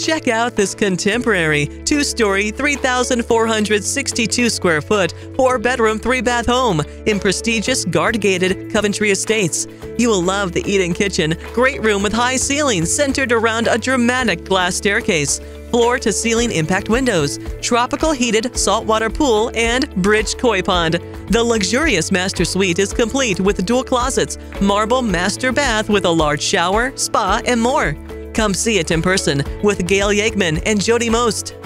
Check out this contemporary 2-story, 3,462 square foot, 4-bedroom, 3-bath home in prestigious guard-gated Coventry Estates. You will love the eat-in kitchen, great room with high ceilings centered around a dramatic glass staircase, floor-to-ceiling impact windows, tropical heated saltwater pool, and bridged koi pond. The luxurious master suite is complete with dual closets, marble master bath with a large shower, spa, and more. Come see it in person with Gayle Yagman and Jody Most.